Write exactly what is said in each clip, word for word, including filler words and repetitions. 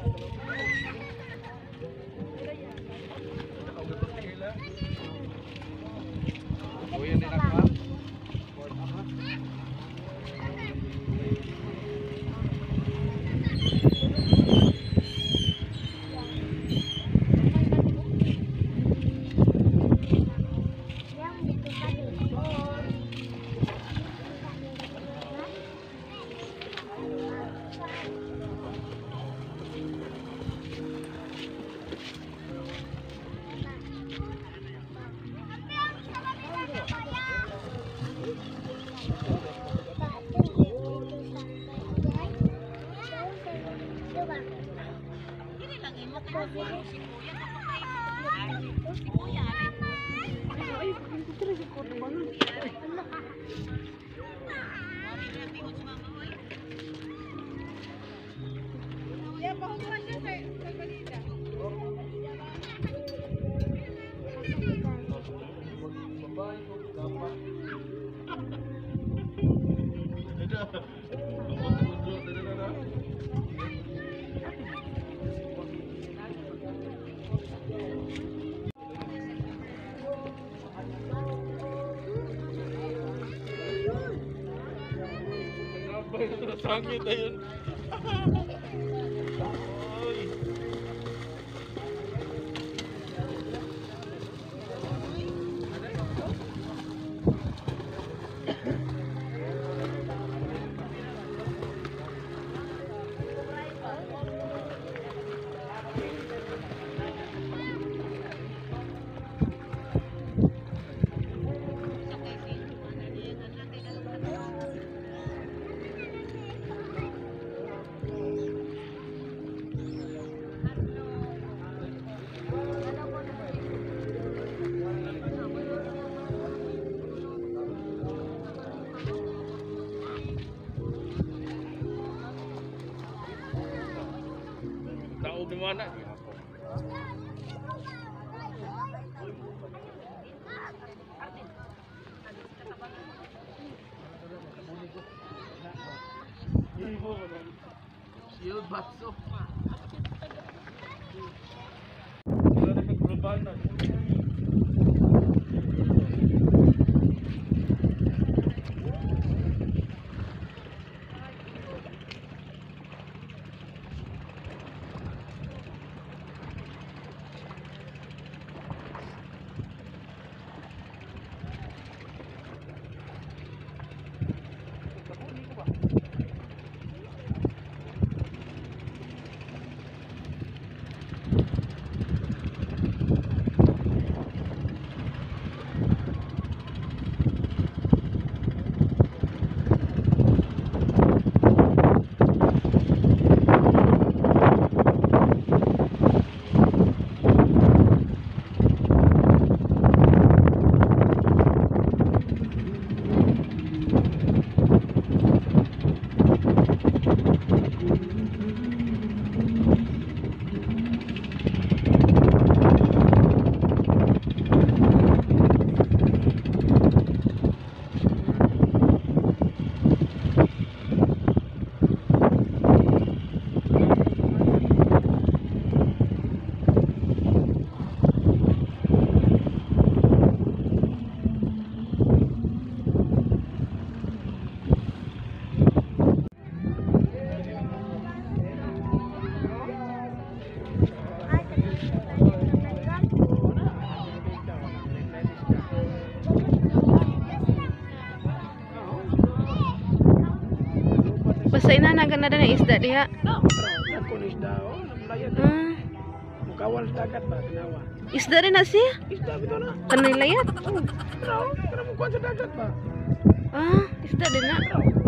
Sangit ayun. Tahu gimana? Shield bakso. Basta inanagan na na isda diha. Nakon isda oh, layat. Ah, Mukawal dagat ba tinawa? isda rin na siya. Isda bito na. Kanay layat. Pero, pero mukha sa dagat ba? Ah, isda din na.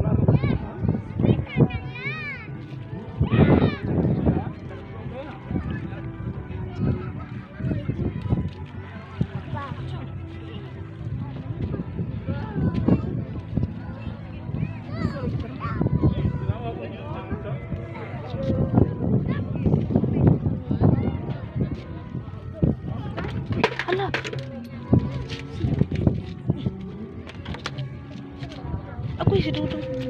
Ala. Ako si Dudong.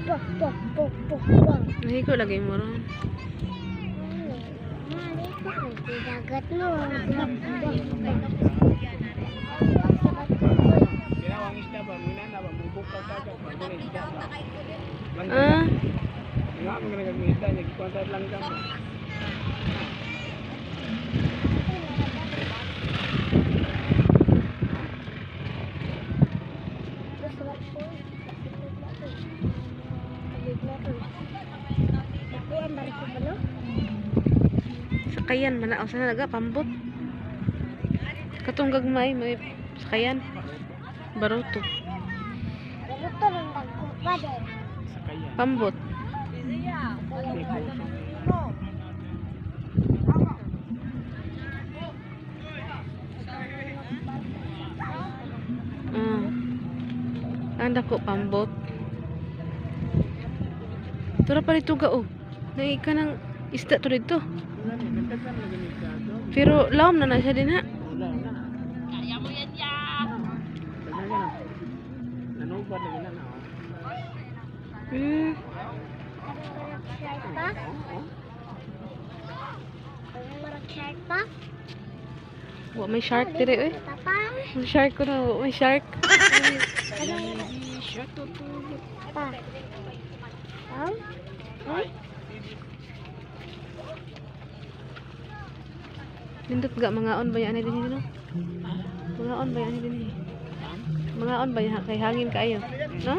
Pok, pok, pok, pok, pok. Nahigo lagi mo ron. Mali ko kay dagat mo. Bok, bok, bok. Ginawang isda ba? Muna na ba? Mubok ka dagat ba? Muna isda ba? Ah, Nga mo nga nag-isda niya. Gikontat lang ka mo. sakayan man na. O sana naga pambot. Katong gagmay may sakayan. Baruto. Baruto ng dagkupa din. Sakayan. Pambot. Ah. Anda ko pambot. Tura pa dito ga oh. Nai ka ng isda to dito. Wala ni. Nagdagan lang ganit ka to. Pero laom na na siya din ha. Wala na. Kaya mo yan ya. Dagdagan na. Nanubad na gina na. Hmm. Shark pa? Marag shark pa? Wa may shark dire eh. Tapang? May shark ko na, wa may shark. Shut up. Pa? Pang? Nindot ga mga on ba yan din no? Mga on ba yan din eh. Mga on ba yan kay hangin kaayo, no?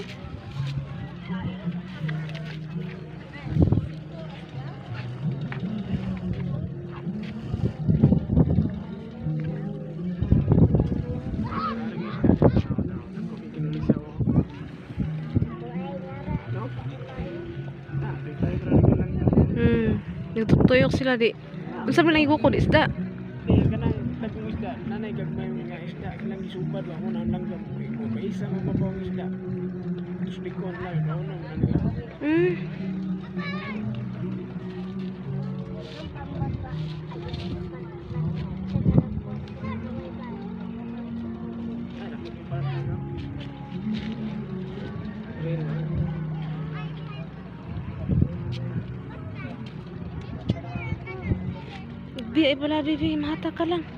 Hmm. Nagtutuyok sila di. Unsa man nang igukod isda? Kaya ka nang tagong isda, nanay gagmay mga isda, ilang isubad ba, unang langgam, may isa nga mabawang isda. Tapos likon lang, naunang kanila. Hmm. Ay, nakikipat na, no? Ayun, no? Bi ay pala bibi mahata ka lang.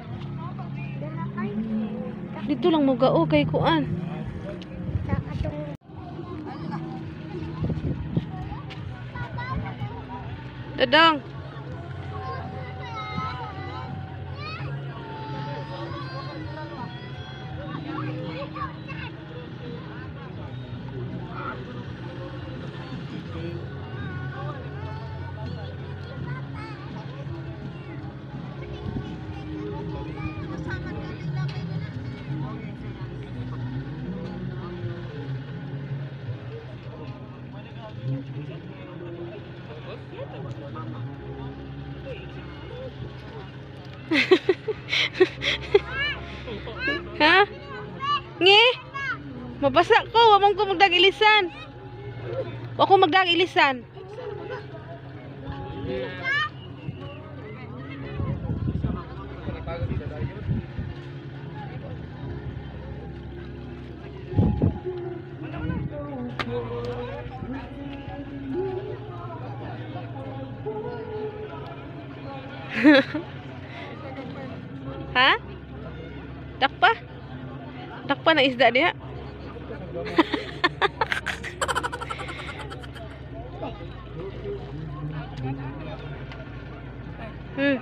Dito lang mo gao kay kuan. Sa atong Dadang. Ha? Nge? Mabasa ko, wa man ko magdagilisan. Wa ko magdagilisan. Ha? Dakpa? Dakpa na isda dia. Hmm.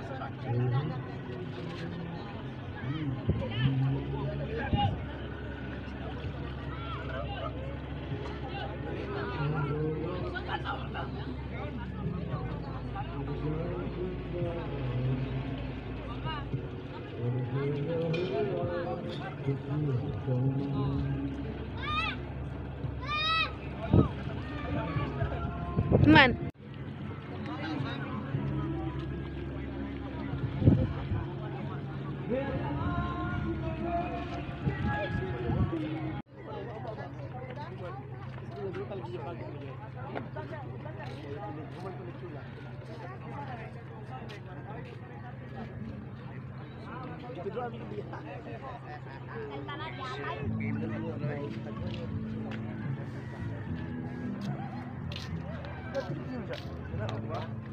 Man. Batik mo siya. Wala ba?